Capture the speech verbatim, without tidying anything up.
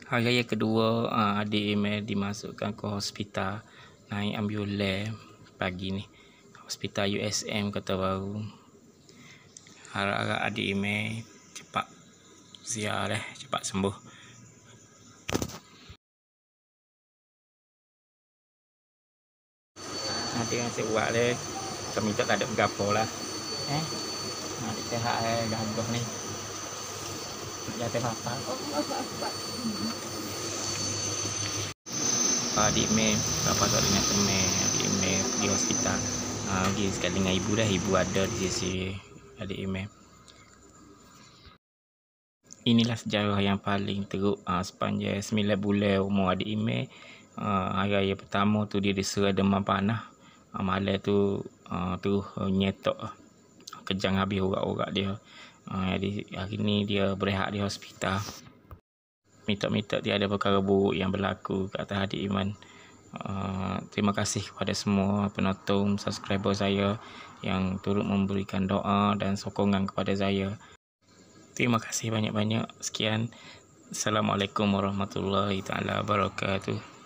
Hari raya kedua, uh, adik Emil dimasukkan ke hospital, naik ambulan pagi ni. Hospital U S M Kota Baru. Harap-harap adik Emil cepat sihat dah, cepat sembuh. Nanti yang saya buat dia, kami tak ada berapa lah. Eh, adik sehat eh, gagah ni. Jatuh apa? Adik Emil, bapa tak dengar teman. Adik Emil pergi hospital. Ha, pergi sekali dengan ibu dah. Ibu ada di sisi adik Emil. Inilah sejarah yang paling teruk ha, sepanjang sembilan bulan umur adik Emil. Ha, hari raya pertama tu dia diserah demam panas. Ha, malam tu ha, terus uh, nyetok. Kejang habis urat-urat dia. Ha, jadi hari ni dia berehat di hospital. Minta-minta tiada perkara buruk yang berlaku ke atas adik Iman. Uh, terima kasih kepada semua penonton, subscriber saya yang turut memberikan doa dan sokongan kepada saya. Terima kasih banyak-banyak. Sekian. Assalamualaikum warahmatullahi taala wabarakatuh.